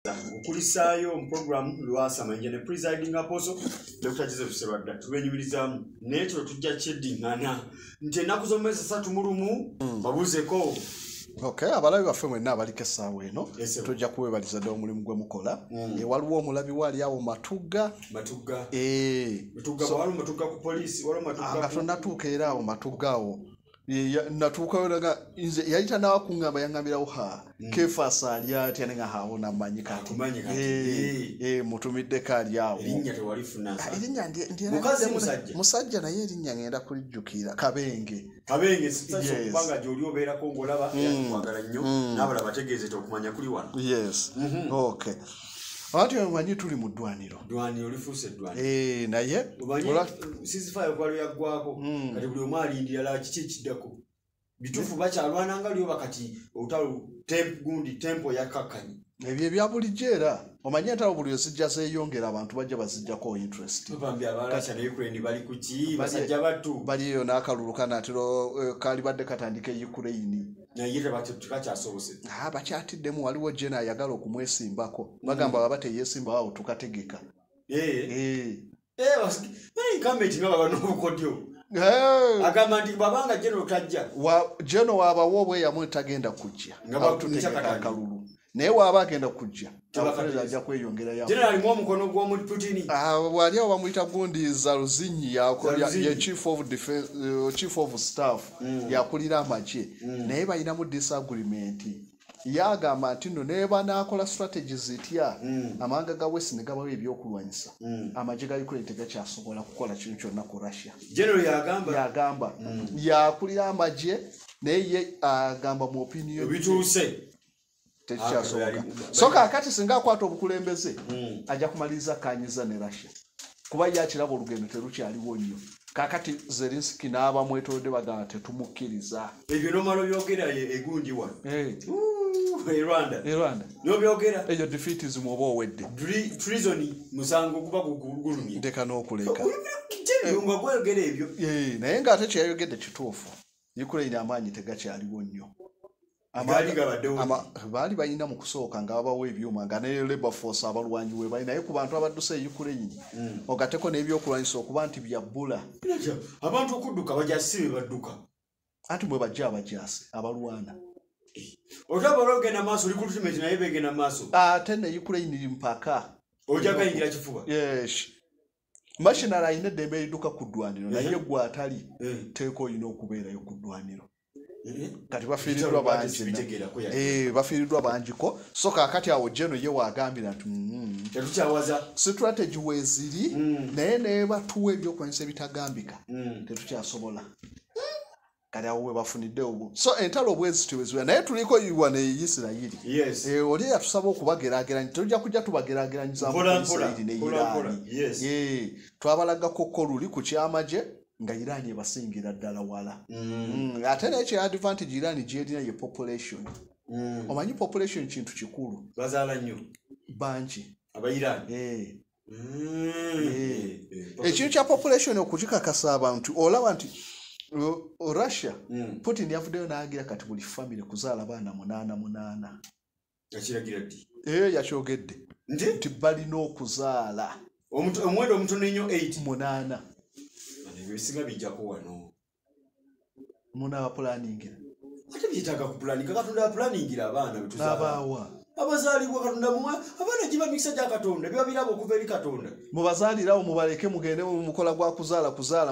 Okulisaayo mu program lwasama nje ne presiding apostle Dr. Joseph Serwadda tubenyumirizamu n'ekyo tujja kyeddingana nti ennaku z'omwezi 3 mu lumu babuuzeko. Okay, abalabi baffe mwenna abaliko essaawa eno tujja kuwebaliza ddala omulimu gwe mukola. Waliwo omulabi waali awo Matugga. Matugga waliwo Matugga ku poliisi waliwo Matugga nga tonnatuuka era awo Matugga awo natuukayo naga nze yayita n'awakuŋŋamba yaŋŋambirawo Kefasa ali atya ne nga haawo nammanyi kati mutumiddeko ali awo erinnya tewalifuna musajja naye erinnya ngenda kulijjukira Kabenge kubanga gy'oli obeerako ng'olaba kwagala nnyo n'abalala bategeeze okumanya kuli wano. Yes. Okay. Abantu bamanyi tuli mu ddwaniro lifuuse eddwaniro naye ceasefire kwalo yaggwako kati buli omu alindira kiki ekiddako bituufu bakyalwana nga lyoba kati olutalo gundi tempo yakakkanyi ebyo ebya bulijjo era omanyi entalo buli ezijja zeeyongera abantu bajja bazijjako interest bambi abalasha ne Ukraine bali ku ki basajja battu bali eyo n'akalulu kanaatiro kaali badde katandika Ukraine naye tekakyasobose bakyatiddemu waliwo jena ayagala okumwesimbako bagamba baba teyeesimba wawo tukategeka gavumenti nga baba n'obukodyo agamba nti babanga jeno tajja jeno waabawo obweyamu tagenda kujja nga akalulu naye waaba agenda kujja abakolera ajja kweyongerayo alimu omukono gw'omu Putin wali awo bamuyita gundi Zaluzinyi ye chief of staff yakulira amagye naye balinamu disagreement yagamba nti nno naye banaakola strategies etya amawanga ga West ne gabawo ebyokulwanyisa amagye ga Ukraine tegakyasobola kukola kintu kyonna ku Russia. General yagamba yakulira amagye naye ye agamba mu opinion bituuse tekyasoboka so kakati singa akwata obukulembeze ajja kumaliriza kanyiza ne Russia kuba yakiraba olugendo terukyaliwo nnyo kakati Zelensky n'aba mwetolodde bagamba tetumukkiriza ebyo nomalo byogera egundi wano Rwanda nobyogera eyo defeatism oba owedde treason musango kuba kugulumye ndeka n'okuleka nga kwogera ebyo naye ng'ate kyeyayogedde kituufu Ukraine amaanyi tegakyaliwo nnyo baali balina mu kusooka nga babawo ebyuma nga ne labor force abalwanyi we bali naye ku bantu abadduse Ukraine ogateko n'ebyokulwanyisa okuba nti byabbula abantu okudduka bajasi be badduka anti mwe bajja abajasi abalwana otaba ogenda maaso oli kultimate naye begenda maaso ate ne Ukraine iri mpaka ojaga yingira kifuba machinery ayina eddembe eridduka ku ddwaniro naye gwe atali teeko olina okubeerayo ku ddwaniro kati bafiiriddwa bangi bafiiriddwa bangiko so kakati awo jeno ye wagambira nti tetukyawaza strategy weeziri naye nebatuwa ebyokulwanyisa ebitagambika tetukyasobola kati awo we bafunidde obwo so entalo obwezi tiweziwa naye tuliko iwa ne Isreal oli yatusaba okubageraageranya tujja kujja tubageraageranyiza mu Isreal ne Iran twabalagako ko luli ku kyamagye nga Iran ebasingira ddala wala ate n'ekyo advantage Iran gyerina ye population omanyi population kintu kikulu bazaala nnyo bangi Aba-Iran ekintu kya population okukikakasa abantu olaba nti Russia Putin yavuddeyo n'agira kati buli family kuzaala baana 8 yakiragira ddi yakyogedde nti balina okuzaala omwendo omutono ennyo 8 ebisinga bijjako wano muna abapulaningira ate byetaaga kupulaninga Katonda apulaningira abaana betuzaabawa abazaalibwa Katonda muwa abaana giba mikisa gya Katonda biba birabo okuva eri Katonda mubazaalirawo mubaleke mugende mu mukola gwa kuzaala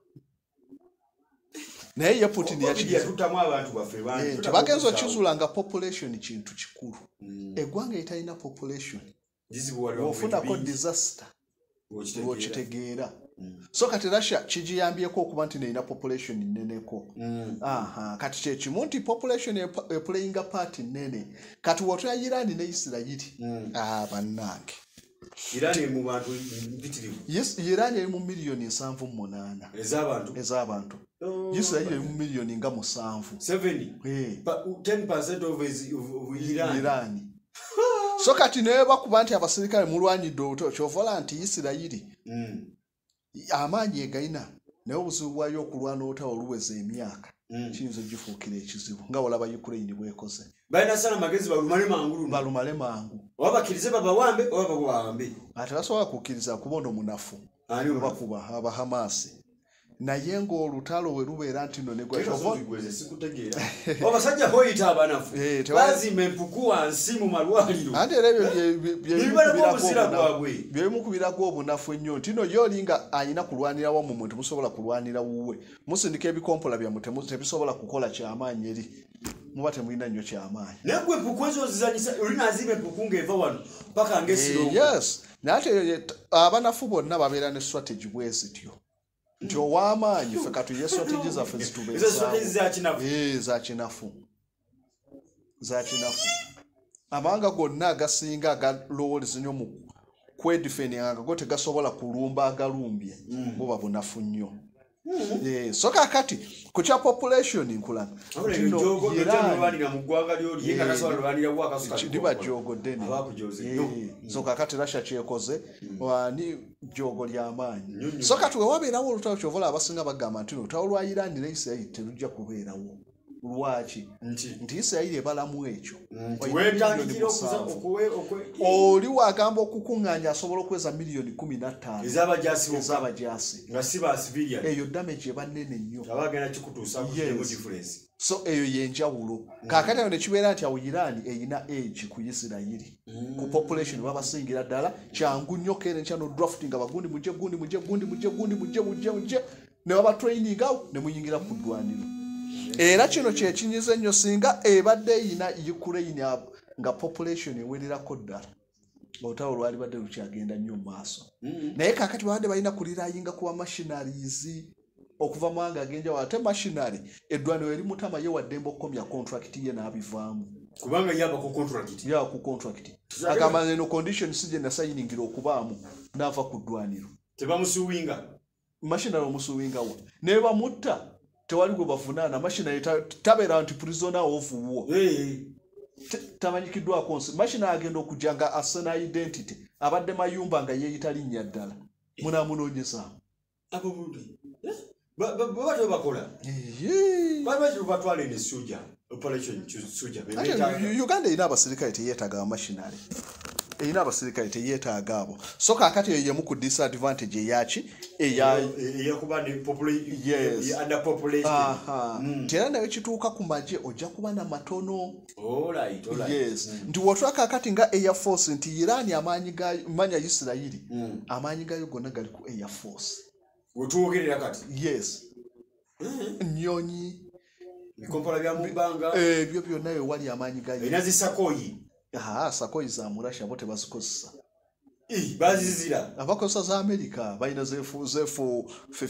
naye ye Putin yakiyatutamu abantu baffe bantu tebagenza okizuula nga population kintu kikulu eggwanga etalina population ofunako disaster okitegeera so kati Russia kigiyambyeko okuba nti neina population nneneko kati kyekimu nti population eplayinga part nnene kati wotya Iran ne Isreal bannange Iran mu bantu mpitirivu Iran eri mu miliyoni 7-8 ez'abantu Isreal eri mu miliyoni nga 7 10% of Iran so kati naye bakuba nti abasirikale mulwanyidde kyovola nti Isreal amaanyi egayina naye obuzibu bwayo okulwana olutawo oluweza emyaka kiyinza gifuukira ekizibu nga olaba Ukraine bwekoze balina sana magezi balumale mangu wabakirize babawambe oba babawambe ate basobola kukkiriza kubono munafu bakuba abahamasi naye ng'olutalo we lubeera nti no abasajja hoyita abanafu bazimba empuku wansi mu malwaliro ate era byebimu kubirako obunafu ennyo nti no yolinga ayina kulwanira wamu mwe temusobola kulwanira wuwe musindika ebikompola byammwe tebisobola kukola kyamaanyi eri muba temulina nnyo kyamaanyi naye gwe empuku ezo ozizanyisa olina azimba empuku ng'eva wano paka ng'esiro yes naye ate abanafu bonna babeera ne strategy bwe zityo nti ow'amaanyi ffe katuye strategy zaffe za kinafu amawanga gonna agasinga agalowoleza nnyo mu kwedifendinga nga go tegasobola kulumba agalumbye bo babunafu nnyo so kakati ku kya population nkulaga liba jogo ddene so kakati Russia kyekoze wani jogo ly'amaanyi so kati we wabeerawo olutalo kyovola abasinga bagamba nti olutalo lwa Iran ne Isreal terujja kubeerawo lwaki nti Isreal ebalamu ekyo oli wagamba okukuŋŋaanya asobola okweza milioni 15 ez'abajaasi eyo damage eba nnene nnyo so eyo yenjawulo kaakati ayo ne kibeera nti awo Iran eyina age ku Isreal ku population babasingira ddala kyangu nnyo kene nkyano drafting abagundi mujje ne babatraining awo ne muyingira ku ddwaniro era kino kyekinyiza ennyo singa ebadde eyina Ukraine nga population ewererako ddala olutalo lwali badde lukyagenda nnyo mu maaso naye kaakati babadde balina kulirayinga kuba machineries okuva mawanga agenjawulo ate machinery eddwaniro eri mutama ye waddembe okukomya contract ye n'abivaamu kubanga yaba ku contract agamba neno condition sije nasayingira okubaamu n'ava ku ddwaniro tebamusuwinga machinery omusuwingawo ne bamutta tewali gwe bavunaana machinery tabeera nti prisoner of war tamanyikiddwako nsi machinery agenda okujja nga asena identity abadde mayumba nga yeeyita linnya ddala munaamunoonyezaamu babatyo bakola batwala ene soja operation soja Uganda erina abasirikale teyeetaaga machinery erina abasirikale teyeetaaga abo so kaakati eyo yemu ku disadvantage eyaki eyakuba ne underpopulation era nayo kituuka ku magye ojja kuba na matono yes nti wotula kaakati nga Air Force nti Iran amaanyi gayo manya Isreal amaanyi gayo gonna gali ku Air Force wetuwogerera kati yes nnyonyi bikompola bya mubanga ebyo byonna yo wali amaanyi gayo inazisakoyi sakoyi za Russia bo tebazikozesa bazizira abakozesa za America balina F-15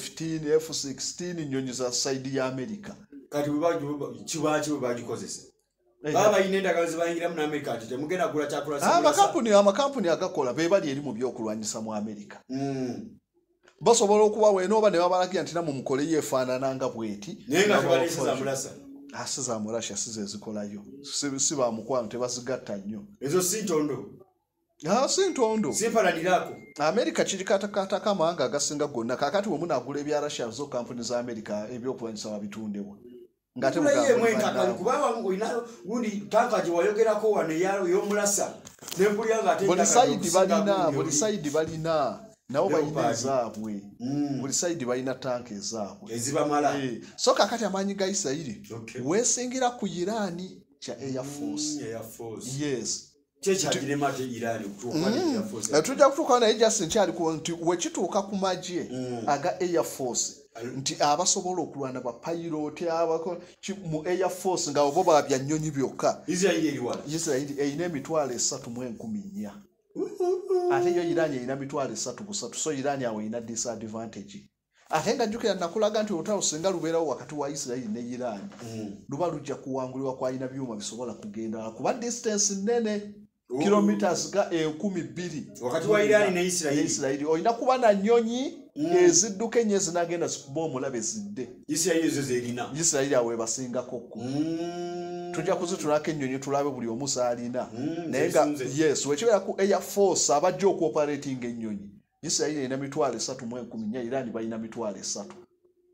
F-16 nnyonyi za side ya America kati kibaki bagikozesa baba inenda zibayingira mu America ati temugenda kula kyakula amakampuni agakola be bali eri mu byokulwanyisa mu America basobola okuba wenoba ne babalagira nti namwe mukole yeefaanana nga bweti nenga tebalisa za mulasa asiza mu Russia size zikolayo si ba mukwano tebazigatta nnyo ezo sintondo sintondo simpalanirako America kirikatakata kamawanga agasinga gonna kakati we munagula ebya Russia zo kampuni za America ebyokulwanyisa babitundewa ngate mugamba kubawa ngoina gundi tankaje wayogerako wane yalo yomulasa nempulyanga ate buli side balina nabo balina ezaabwe buli side balina tanka ezaabwe ezibamala so kakati amaanyi ga Isreal weesingira ku Iran kya Air Force yes kyekyaginemate Iran tujja kutuuka naye just nkyali nti wekituuka ku magye aga Air Force nti abasobola okulwana ba pilot mu Air Force nga bo babya nnyonyi byokka Isreal eyina emitwalo 3,400 ate yo Iran erina mitwalo 3 so Iran awo erina disadvantage ate nga jjukira nakulaga nti olutalo singa lubeerawo wakati wa Isreal ne Iran luba lujja kuwangulibwa kwalina byuma bisobola kugenda kuba distance nene kilometers ga 12,000 wakati wa Iran ne Isreal olina kuba na nnyonyi ezidduka ennyo ezinagenda zikuba omulabe zidde Isreal awo ebasingakokko tujja kuzitulako ennyonyi tulabe buli omu zaalina naye nga yes wekibeera ku Air Force abajja okuoperating ennyonyi Isreal erina mitwalo 3,400 Iran balina mitwalo 3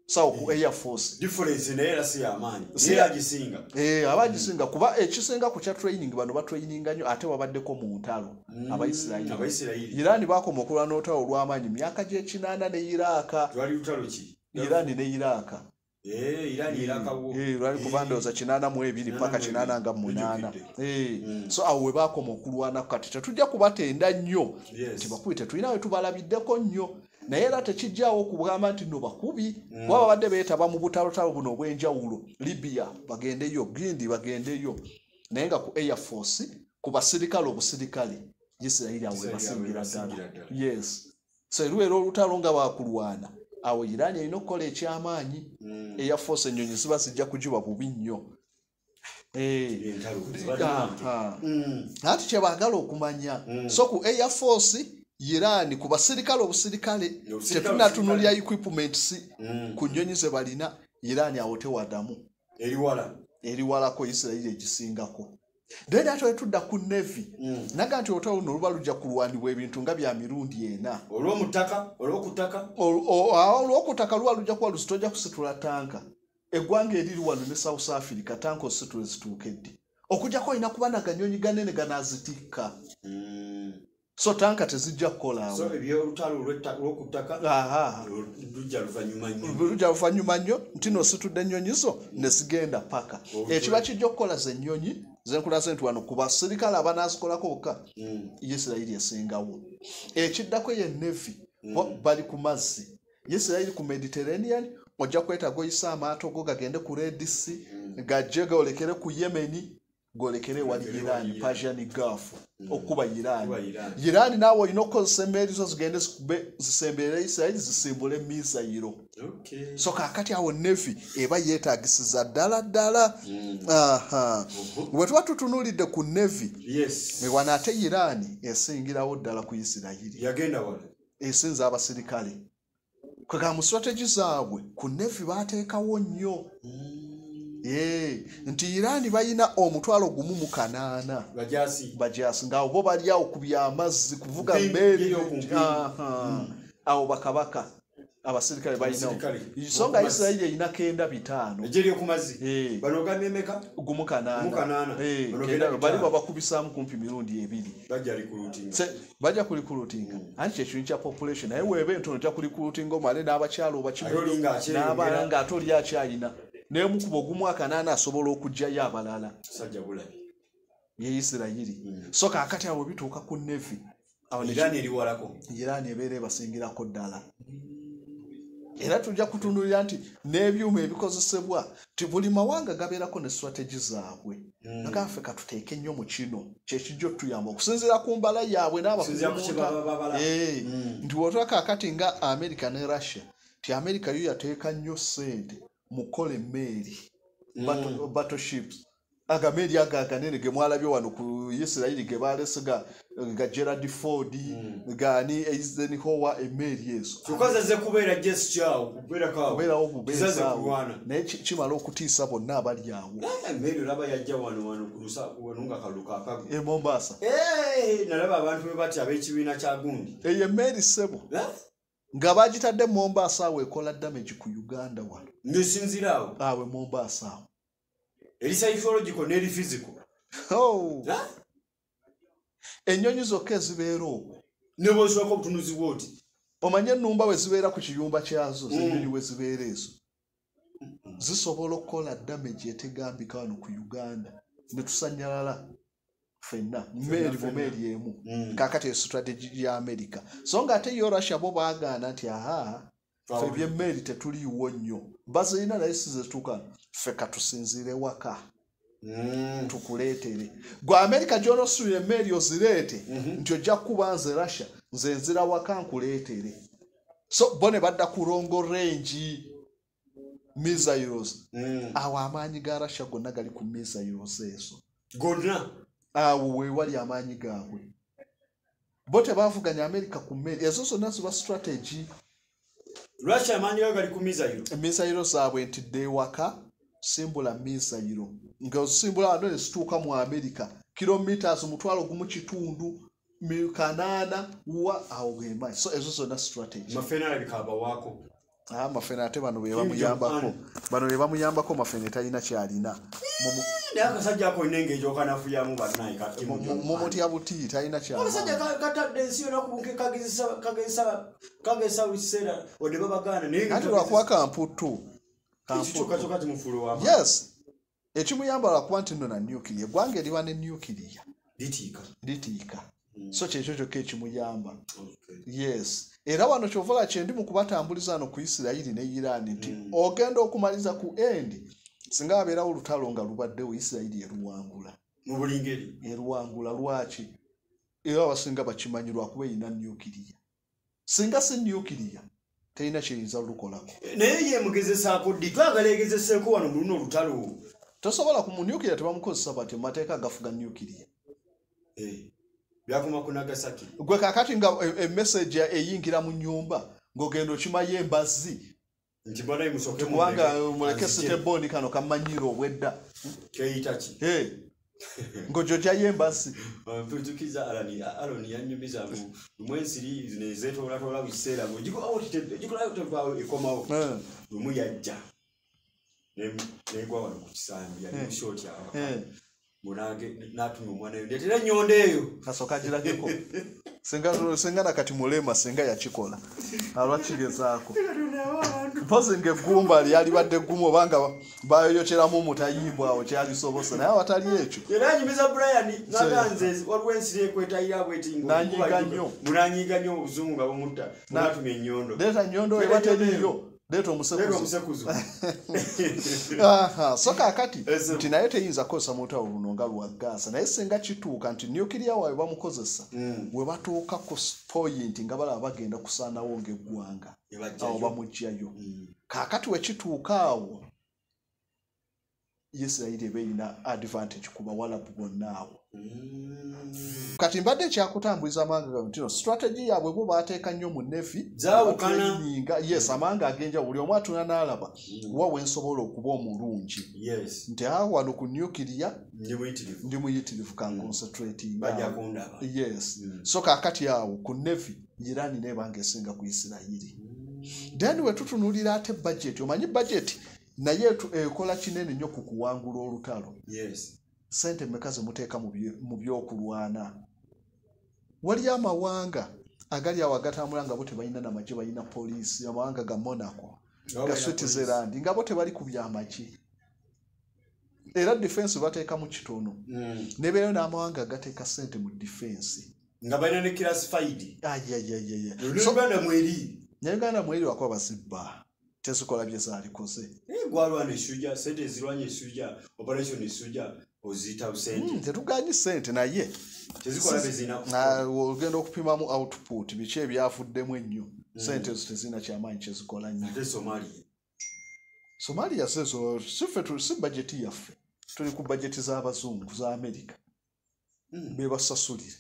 sawa ku Air Force difference naye si amaanyi si agisinga abagisinga kuba ekisinga ku kya training bano ba traininga nnyo ate wabaddeko mu ntalo Abaisirairi Iran bakoma okulwana n'olutalo olw'amaanyi myaka gye 8 ne Iraq twali lutalo ki Iran ne Iraq Iran Iraq wo lwali kubandoza 82 paka 88 so awe bakoma okulwana kati tetujja kubatenda nnyo tibakwite tulina we tubalabiddeko nnyo naye era tekijjaawo kubugamba nti no bakubi baba badde beetaba mu butalotalo buno obw'enjawulo Libya bagendeyo Gindi bagendeyo naye nga ku Air Force ku basirikale obusirikale Isreal awe basingira ddala yes so luero olutalo nga bakulwana awo Iran erina okukola ekyamaanyi Air Force ennyonyi ziba zijja kugiba bubi nnyo ati kyebaagala okumanya so ku Air Force Iran ku basirikale obusirikale tetunatunulya equipments ku nnyonyi ze balina Iran awo tewadamu eriwalako Isreal egisingako then ate tudda ku Navy naga nti olutalo luno luba lujja kulwanibwa ebintu nga bya mirundi ena olw'okutaka luba lujja kuba lusitojja kusitula tanka eggwanga eriri wano ne South Africa tanka ositule zituukedde okujjako olina kuba naganyonyi ganene ganazitikka so tanka tezijja kukola awo so ebyolutalo olw'okutaka lujja luvannyuma nnyo nti nositudde ennyonyi zo ne zigenda paka ekiba kijja okukola ze ennyonyi zenkulaze nti wano ku basirikale abanaazikolako bokka Isreal esingawo ekiddako ye Navy bali ku mazzi Isreal ku Mediterranean ojja kwetaaga oyisa amaato go gagende ku Red Sea gajje golekere ku Yemeni golekere wali Iran Persian Gulf okuba Iran naawe olina okukozesa emmeeri zo zigende zisembere Isreal zisimbule misayiro so kakati awo Navy eba yeetaagisiza ddala bwe tuba tutunuulidde ku Navy wana ate Iran esingirawo ddala ku Isreal esinza abasirikale kwega mu strategy zaabwe ku Navy baateekawo nnyo nti Iran bayina omutwalo gumu mu 8 bajasi ngaawo bo bali awo ku byamazzi kuvuga mmeeri awo bakabaka abasirikale bayina songa Isreal erina 9 ejeri okumazzi bano gamye meka gumu 8 bali babakubisaamu kumpi mirundi 2 bajja ku recruiting anti ekintu kya population naye weebe ntono kya ku recruiting omale n'abakyalo bakimu n'abanga atoli akyalina nemukuba ogumu 8 asobola okujjayo abalala sajja bulabi ye Isreal so kakati awo bituuka ku Navy Iran eriwalako Iran ebeere basingirako ddala era tujja kutunulira nti n'ebyuma ebikozesebwa ti buli mawanga gabeerako ne strategy zaabwe nagaffe katuteeke nnyo mu kino kyekijja otuyamba okusinziira ku mbala yaabwe n'abakuzimuta nti wotola kakati nga America ne Russia ti America yo yateeka nnyo ssente mukola emmeeri battleships agameeri aganene ge mwalabye wano ku Isreal ge balese ga Gerald Ford gani Eisenhower emmeeri ezo kyukaza ze kubeera gesture kubeera obubeera naye kimala okutiisa bonna abali awo emmeeri olaba yajja wano nga kaluka akago Mombasa nalaba abantu be bati ab'ekibiina kya gundi eyo emmeeri ssebo nga bagitadde Mombasa awo ekola damage ku Uganda wano nesinziraawo awe Mombasa awo eri psychological n'eri physical ennyonyi zokka ezibeera okwo ne bw'osooka obutunuzi bw'oti omanye ennumba we zibeera ku kiyumba kyazo z'ennyonyi we zibeera ezo zisobola okukola damage etegambika wano ku Uganda ne tusanyalala fenna mmeeri mu meeri emu kakati strategy ya America so nga ate yo Russia bo baagaana nti ffe by'emmeeri tetuliiwo nnyo bazirina naye sizituuka ffe katusinziire waka tukuleetere gwe America gy'onosuula emmeeri ozireete nti ojja kuba nze Russia nze nzira waka nkuleetere so bo ne badda ku longo range missiles awo amaanyi ga Russia gonna gali ku missiles ezo gonna awo we wali amaanyi gaabwe bo tebaavuganya America ku mmeeri ezo zonna ziba strategy Russia amaanyi gayo gali ku missiles zaabwe nti dewaka simbula missile nga osimbula wano ne situuka mu America kilometers mutwalo gumu kitundu 8 wa awo gema so ezo zonna strategy mafena alabika abawaako Mafene ate bano be bamuyambako. Bano be bamuyambako Mafene talina kyalina. Akasajja ako nenge joka nafuyamu banayi kati Mumuti abuti talina kyalina. Akasajja katadde ensi yonna kubunke kagesa bisera ode babagana nenge. Ati lwakuwa kamputu. Kamputu kati mufulo wa. Yes. Ekimuyamba lwakuwa nti nno na nuclear. Gwange liwa ne nuclear. Litiika. So kyekyo kyokka ekimuyamba. Yes. Era wano kyovala kyendi mu kubatambuliza no ku Isreal ne Iran nti ogenda okumaliza ku end singa abeerawo olutalo nga lubaddewo Isreal eruwangula. Mu buli ngeri. Eruwangula lwaki? Era abasinga bakimanyirwa kuba erina nuclear. Singa si nuclear terina kyeyinza lukolako. Naye ye mugezesaako ddi twagala egezeseeko wano mu luno olutalo. Tosobola ku nuclear tebamukozesa bati mateeka gafuga nuclear. Byakoma ku Nagasaki. Gwe kakati nga message eyingira mu nyumba ng'ogenda okimayo embazzi. Nti bwana imusoke mu kubanga muleke siteboni kano kamanyiro obwedda. Keyita ki? Ng'ojogyayo embazzi. Tukiza Aloni yanyumiza mu ensiri nezeetoolatola biseera gikolayo tevaawo ekomawo. Lumu yajja. Negwa wano ku kisambi yali mushoti awo. Munage natuma omwana yo ndetera nyonde eyo kasoka girageko senga nakati mulema senga yakikola alwakigezaako mpozi ngegumba lyali badde gumu obanga bayokyeramu mutayimbwa awo kyalisobosa naye watali ekyo era nyimiza Brian naganze waliwo ensiri ekwetayira bwetingo munanyiga nnyo obuzungu nga bumutta natuma enyondo leta nyondo ebateriyo Leto omusekuzu. So kakati nti naye teyinza kukozesa moto oluno nga lwa gas naye senga kituuka nti nuclear wawe bamukozesa we batuuka ku point nga balaba bagenda kusaanawo ng'eggwanga awo bamugyayo kakati we kituuka awo Isreal ebe ina advantage kuba Walabu bonna awo. Kati mbadde kyakutambuliza amanga ntino strategy yabwe bo baateeka nnyo mu Navy zaawukana yes amanga agenja buli omu atuna n'alaba wawe nsobola okuba omulungi nti wano ku nuclear ndi muyitirivu kan concentrating bajja kundaba yes so kakati awo ku Navy Iran nebanga esinga ku Isreal then we tutunulira ate budget omanyi budget naye ekola kinene nnyo ku kuwangula olutalo sente mekaze muteeka mu byokulwana wali amawanga agali awagatambula nga bo tebalina namagye balina poliisi amawanga ga Monaco ga Switzerland nga bo tebali ku byamagye era defense bateeka mu kitono nebeeyo n'amawanga agateeka sente mu defense nga balina ne classified Uganda mweri wakuba bazibba tezikola bye zaalikoze gwalwana esujja sente ezirwanya esujja operation esujja ozita busente tetuganyi sente naye tezikola bezina ogenda okupimamu output biki ebyafuddemu ennyo sente ezo tezina kyamaanyi kyezikola nnyo ate Somalia sezo si budget yaffe tuli ku budget z'abazungu za America bebasasulire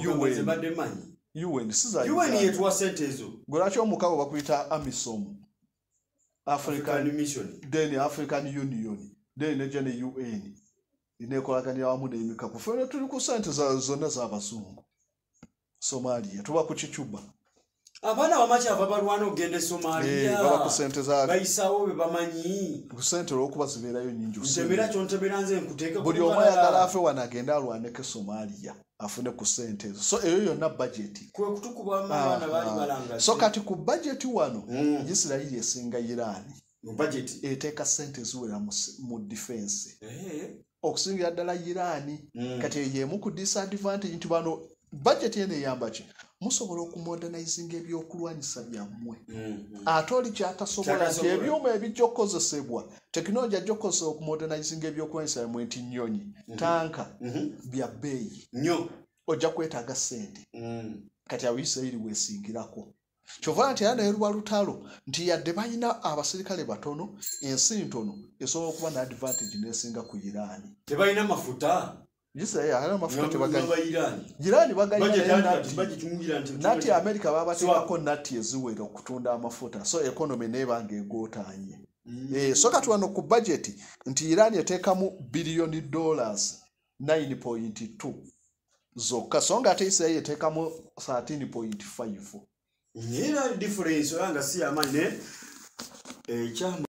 UN yetuwa sente ezo gwelaki omukabo bakuyita AMISOM African Mission then African Union then ne UN inekolaganira wamu n'emika kufuna tuli ku sente zonna z'abazungu Somalia tuba ku kicuba abana bamachi ababalwana ogende Somalia baba ku sente za bayisawo be bamanyi ku sente okuba zibeerayo nnyingi usembera kyontemera nze nkuteeka buli omu ayagala afe wanagenda alwaneke Somalia afune ku sente ezo so eyo yonna budget kwe kutukuba abana bali balanga so kati ku budget wano Isreal esinga Iran mu budget eteeka sente ziwera mu defense okusingira ddala Iran kati yemu ku disadvantage nti bano budget yene eyamba ki musobola okumodernizinga ebyokulwanyisa byammwe ate oli kyatasobola nti ebyuma ebijja okukozesebwa tekinologi ajja okukozesa okumodernizinga ebyokulwanyisa byammwe nti nnyonyi tanka bya bbeeyi nnyo ojja kwetaaga sente kati awo Isreal weesingirako kyova nti era naye lwa lutalo nti yadde balina abasirikale batono ensi ntono esobola okuba n'advantage n'esinga ku Iran tebalina mafuta Isreal alina mafuta tebaganya Iran baganya nati America babateekako nati eziwera okutunda amafuta so economy nebanga egootanye so kati wano ku budget nti Iran eteekamu billion dollars 9.2 zokka so nga ate Isreal eteekamu 13.5 Nina difference yanga si amane ekyamu